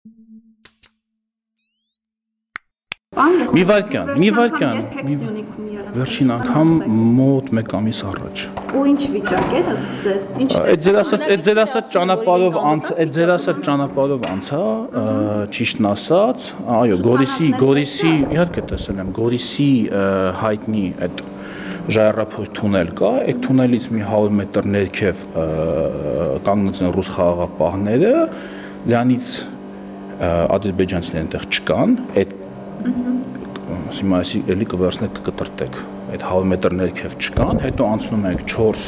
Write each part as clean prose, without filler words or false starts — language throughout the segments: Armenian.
Մի վայրկյան, վերջին անգամ մոտ մեկ ամիս առաջ։ Ու ինչ վիճակ էր ըստ ձեզ, ինչ Այդ ձեր ասած ճանապարհով անցա, ճիշտն ասած, այո, Գորիսի, իհարկե տեսել եմ, Գորիսի հայտնի այդ ժայռափոյ թունել կա, այդ թունելից մի 100 մետր ներքև կանգնած են ռուս խաղաղապահները, դրանից ադրբեջանցիներ այնտեղ չկան, այդ հիմա այսի էլի կվերցնեք կկտրտեք, այդ 100 մետր ներքև չկան, հետո անցնում ենք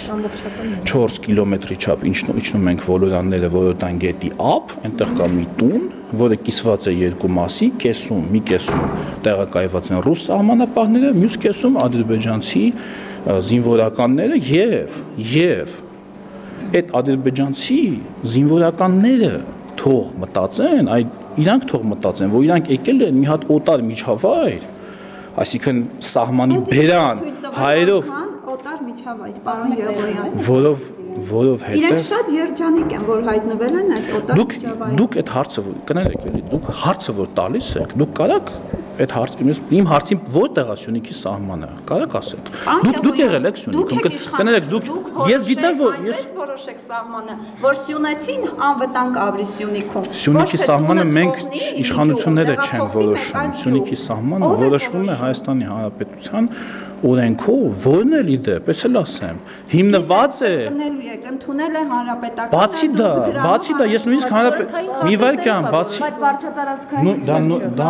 4 կիլոմետրի չափ իջնում ենք Վոլորանները, Վոլոդան գետի ափ, այնտեղ կա մի տուն, որը կիսված է երկու մասի, մի կեսում տեղակայված են ռուս սահմանապահները, մյուս կեսում ադրբեջանցի զինվորականները եւ այդ ադրբեջանցի զինվորականները թող մտածեն, իրանք թող մտածեն, որ իրանք եկել են մի հատ օտար միջավայր, այսինքն սահմանի բերան հայերով օտար միջավայր, պարոն Եղոյան, որով հետո իրենք շատ երջանիկ են, որ հայտնվել են այդ օտար միջավայրում։ Դուք այդ հարցը կներեք էլի, դուք հարցը որ տալիս եք, դուք կարաք այդ հարցը իմ հարցին որտեղ է Սյունիքի սահմանը, կարաք ասեք։ Դուք եղել եք Սյունիքում, կներեք դուք ես գիտեմ որ ես որոշեք սահմանը, որ Սյունեցին անվտանգ ապրի Սյունիքում։ Սյունիքի սահմանը մենք իշխանությունները չեն որոշում, Սյունիքի սահմանը որոշվում է Հայաստանի Հանրապետության օրենքով, որն էլ իդեպ, ես էլ ասեմ, հիմնված է ընդունել է հանրապետական։ Բացի դա, ես նույնիսկ մի վայրկյան, բացի բայց վարչատարածքային դա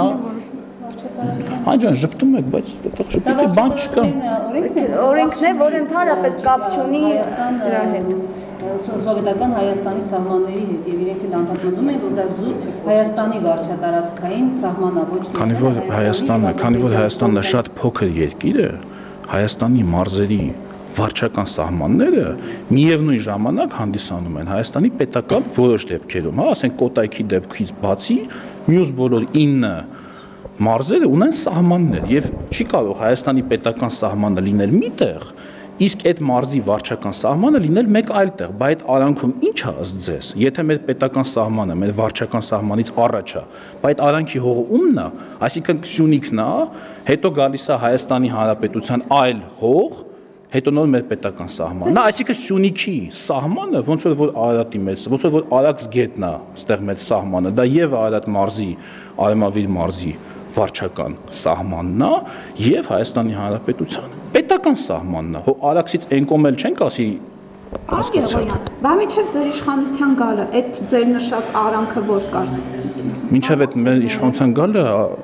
Այջան ժպտում եք, բայց այդտեղ ժպտի բան չկա։ Օրենքն է, որ ընդհանրապես կապ չունի սրա հետ։ Սովետական Հայաստանի սահմանների հետ եւ իրենք էլ անդրադառնում են, որ դա զուտ Հայաստանի վարչատարածքային սահմանա, ոչ թե քանի որ Հայաստանն շատ փոքր երկիր է, Հայաստանի մարզերի վարչական սահմանները միևնույն ժամանակ հանդիսանում են Հայաստանի պետական որոշ դեպքերում, ասենք Կոտայքի դեպքից բացի, մյուս բոլոր 9 մարզերը ունեն սահմաններ եւ չի կարող Հայաստանի պետական սահմանը լինել մի տեղ, իսկ այդ մարզի վարչական սահմանը լինել մեկ այլ տեղ, բայց այդ արանքում ի՞նչ է ըստ ձեզ, եթե մեր պետական սահմանը մեր վարչական սահմանից առաջ է, բայց արանքի հողը ումն է, այսինքն Սյունիքն է, հետո գալիս է Հայաստանի Հանրապետության այլ հող, հետո նոր մեր պետական սահմանն է, այսինքն Սյունիքի սահմանը ոնց որ Արարատի մեծ, ոնց որ Արաքս գետն է, այստեղ մեր սահմանը, դա եւ Արարատ մարզի, Արմավիր մարզի վարչական սահմանն է եւ Հայաստանի Հանրապետության պետական սահմանն է։ Հո Արաքսից ենկոմ էլ չենք ասի Եղոյան, բա միջև ձեր իշխանության գալը, այդ ձեր նշած արանքը որ կար։ Մինչև այդ մեր իշխանության գալը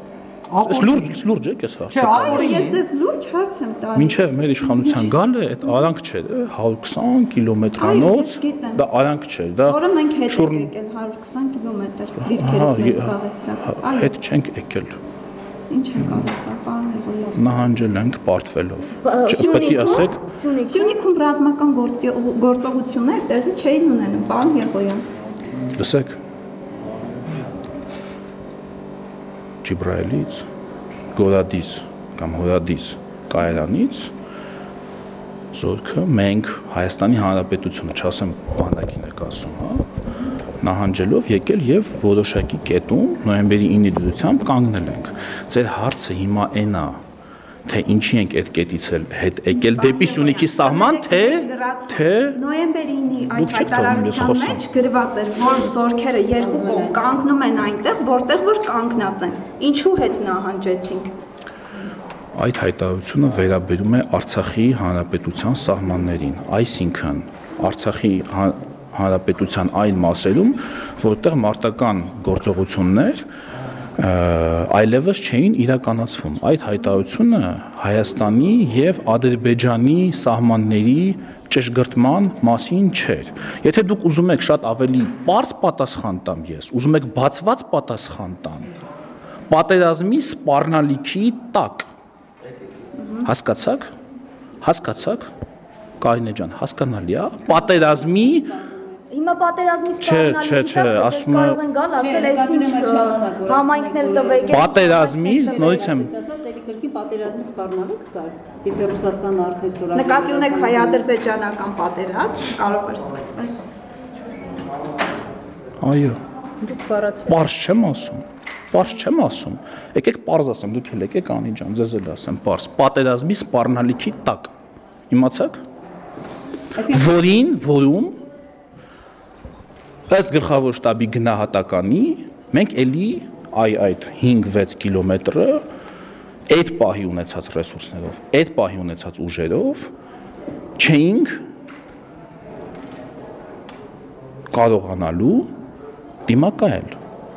լուրջ է կես հարցը։ Այո, ես ձեզ լուրջ հարց եմ տալիս։ Մինչև մեր իշխանության գալը այդ արանք չէր, 120 կիլոմետրանոց, դա արանք չէր, դա որը մենք հետ ենք եկել 120 կիլոմետր դիրքերից մեզ զբաղեցրած։ Այո, հետ չենք եկել։ Ինչ ենք արել, պարոն Եղոյան։ Նահանջել ենք պարտվելով։ Պետք է ասեք Սյունիքում ռազմական գործողություններ տեղի չէին ունենում, պարոն Եղոյան։ Լսեք Ջիբրայելից, Գորադից կամ Հորադից կայարանից զորքը մենք Հայաստանի Հանրապետությունը, չասեմ բանակին եք ասում, հա, նահանջելով եկել եւ որոշակի կետում նոյեմբերի 9-ի դրությամբ կանգնել ենք։ Ձեր հարցը հիմա այն է, թե ինչի ենք այդ կետից հետ եկել դեպի Սյունիքի սահման, թե նոյեմբերի 9-ի այդ հայտարարության մեջ գրված էր, որ զորքերը երկու կողմ կանգնում են այնտեղ, որտեղ որ կանգնած են։ Ինչու հետ նահանջեցինք։ Այդ հայտարարությունը վերաբերում է Արցախի Հանրապետության սահմաններին, այսինքն Արցախի Հանրապետության այլ մասերում, որտեղ մարտական գործողություններ այլևս չէին իրականացվում։ Այդ հայտարարությունը Հայաստանի եւ Ադրբեջանի սահմանների ճշգրտման մասին չէր։ Եթե դուք ուզում եք շատ ավելի པարզ պատասխան տամ ես, ուզում եք բացված պատասխան տամ, պատերազմի սպառնալիքի տակ։ Հասկացաք։ Կարինե ջան, հասկանալի է։ Պատերազմի Հիմա պատերազմի սպառնալիքի ասում եմ կարող են գալ ասել այս ինչ համայնքն էլ տվեք։ Պատերազմի, նորից եմ Կրկին պատերազմի սպառնալիք կար, եթե Ռուսաստանը արդեն ստորագրել։ Նկատի ունեք հայ-ադրբեջանական պատերազմ կարող էր սկսվել։ Այո, Դուք բառացրեք։ Պարզ չեմ ասում։ Պարզ չեմ ասում։ Եկեք պարզ ասեմ, դուք էլ եկեք Անի ջան, ձեզ էլ ասեմ պարզ։ Պատերազմի սպառնալիքի տակ։ Իմացաք։ Որում ըստ գլխավոր շտաբի գնահատականի մենք էլի այդ 5-6 կիլոմետրը այդ պահի ունեցած ռեսուրսներով, այդ պահի ունեցած ուժերով չէինք կարողանալու դիմակայել։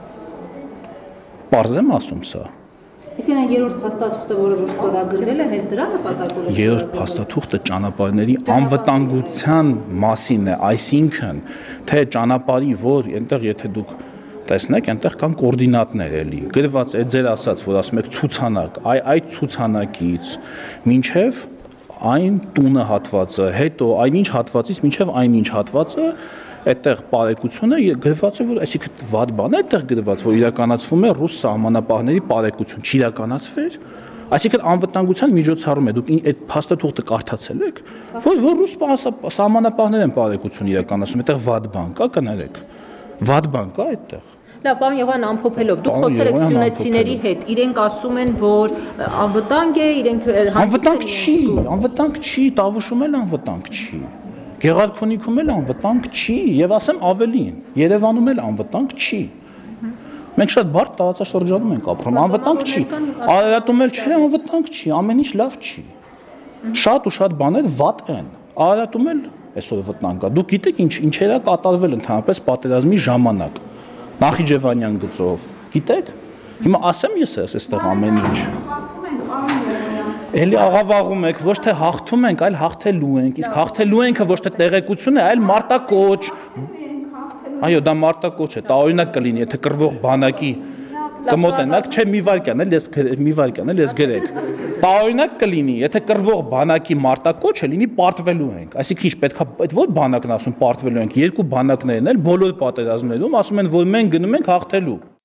Պարզ եմ ասում սա։ Իսկ այն երրորդ փաստաթուղթը, որը որ ստորագրվել է, հենց դրա նպատակով է։ Երրորդ փաստաթուղթը ճանապարհների անվտանգության մասին է, այսինքն թե ճանապարհի որ այնտեղ եթե դուք տեսնեք, այնտեղ կան կոորդինատներ էլի։ Գրված է ձեր ասած, որ ասում եք ցուցանակ, այդ ցուցանակից մինչև այն տունը հատվածը, հետո այնինչ հատվածից մինչև այնինչ հատվածը այդտեղ բարեկությունը գրված է, որ այսինքն վատ բան է այդտեղ գրված, որ իրականացվում է ռուս սահմանապահների բարեկություն, չիրականացվեր, այսինքն անվտանգության միջոցառում է, դուք այդ փաստաթուղթը կարդացել եք, որ ռուս սահմանապահներ են բարեկություն իրականացնում, այդտեղ վատ բան կա, կներեք, վատ բան կա այդտեղ։ Լավ, պարոն Եղոյան, ամփոփելով, դուք խոսել եք սյունեցիների հետ, իրենք ասում են, որ անվտանգ է, իրենք անվտանգ չի, Տավուշում էլ անվտանգ չի։ Գեղարքունիքում էլ անվտանգ չի, եւ ասեմ ավելին, Երևանում էլ անվտանգ չի։ Մենք շատ բարդ տարածաշրջանում ենք ապրում, անվտանգ չի։ Արարատում էլ չէ, անվտանգ չի, ամեն ինչ լավ չի։ Շատ ու շատ բաներ վատ են։ Արարատում էլ այսօր վտանգ կա։ Դուք գիտեք ինչեր է կատարվել ընդհանրապես պատերազմի ժամանակ։ Նախիջևանյան գծով, գիտեք։ Հիմա ասեմ ես այստեղ ամեն ինչ։ Էլի աղավաղում եք, ոչ թե հաղթում ենք, այլ հաղթելու ենք, իսկ հաղթելու ենքը ոչ թե տեղեկություն է, այլ մարտակոչ։ Այո, դա մարտակոչ է, տարօրինակ կլինի, եթե կռվող բանակի կմոտենաք, չէ մի վարքյան էլ ես գրեք։ Տարօրինակ կլինի, եթե կռվող բանակի մարտակոչ է, լինի պարտվելու ենք։ Այսինքն ինչ պետքա, այդ ո՞ր բանակն ասում պարտվելու ենք, երկու բանակներն էլ բոլոր պատերազմներում ասում են, որ մենք գնում ենք հաղթելու։